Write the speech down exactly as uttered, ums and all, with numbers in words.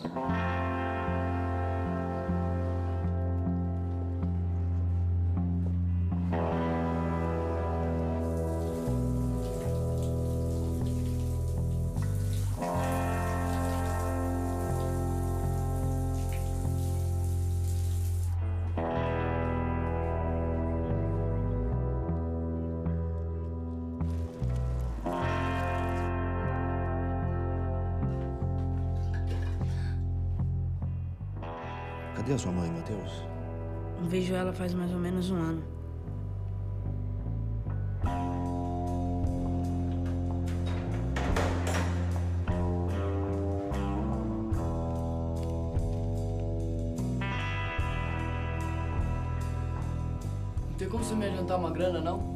Cadê a sua mãe, Matheus? Não vejo ela faz mais ou menos um ano. Não tem como você me adiantar uma grana, não?